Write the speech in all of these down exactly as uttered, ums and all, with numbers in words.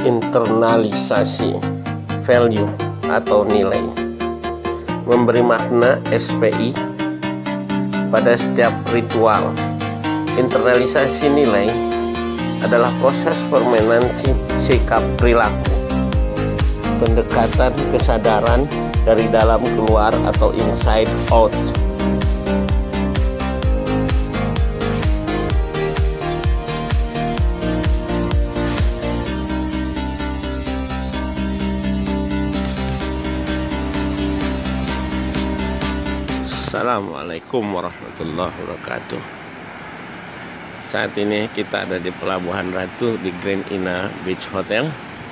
internalisasi value atau nilai, memberi makna S P I pada setiap ritual. Internalisasi nilai adalah proses permainan sikap perilaku, pendekatan kesadaran dari dalam keluar atau inside out. Assalamualaikum warahmatullahi wabarakatuh. Saat ini kita ada di Pelabuhan Ratu di Grand Ina Beach Hotel.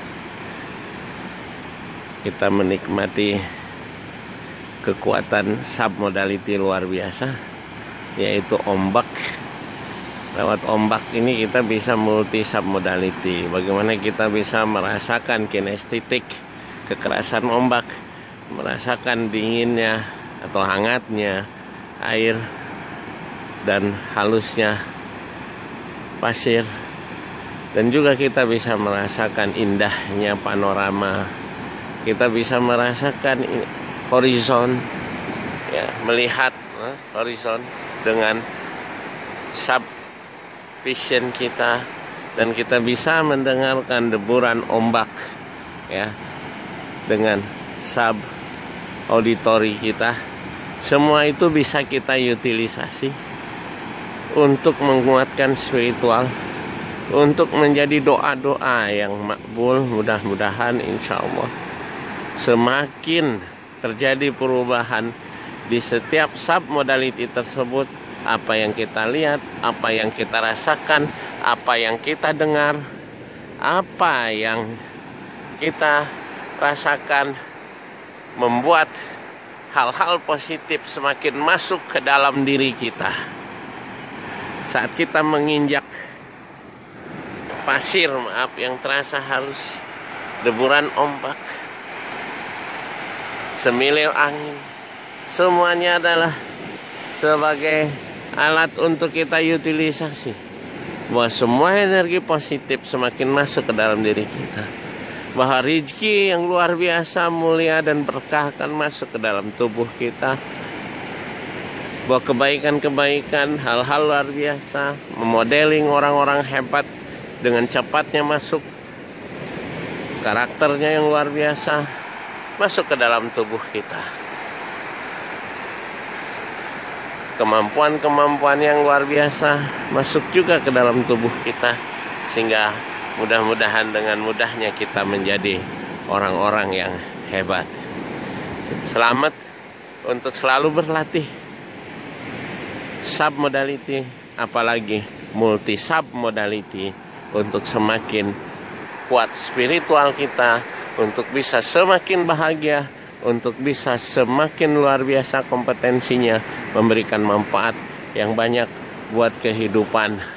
Kita menikmati kekuatan submodality luar biasa, yaitu ombak. Lewat ombak ini kita bisa multi submodality. Bagaimana kita bisa merasakan kinestetik kekerasan ombak, merasakan dinginnya atau hangatnya air dan halusnya pasir, dan juga kita bisa merasakan indahnya panorama. Kita bisa merasakan horizon, ya, melihat eh, horizon dengan sub vision kita, dan kita bisa mendengarkan deburan ombak, ya, dengan sub auditori kita. Semua itu bisa kita utilisasi untuk menguatkan spiritual, untuk menjadi doa-doa yang makbul. Mudah-mudahan insya Allah semakin terjadi perubahan di setiap submodality tersebut. Apa yang kita lihat, apa yang kita rasakan, apa yang kita dengar, apa yang kita rasakan, membuat hal-hal positif semakin masuk ke dalam diri kita. Saat kita menginjak pasir, maaf, yang terasa halus, deburan ombak, semilir angin, semuanya adalah sebagai alat untuk kita utilisasi, bahwa semua energi positif semakin masuk ke dalam diri kita, bahwa rezeki yang luar biasa, mulia dan berkah akan masuk ke dalam tubuh kita, bahwa kebaikan-kebaikan, hal-hal luar biasa, memodeling orang-orang hebat dengan cepatnya masuk, karakternya yang luar biasa masuk ke dalam tubuh kita, kemampuan-kemampuan yang luar biasa masuk juga ke dalam tubuh kita, sehingga mudah-mudahan dengan mudahnya kita menjadi orang-orang yang hebat. Selamat untuk selalu berlatih submodality, apalagi multi submodality, untuk semakin kuat spiritual kita, untuk bisa semakin bahagia, untuk bisa semakin luar biasa kompetensinya, memberikan manfaat yang banyak buat kehidupan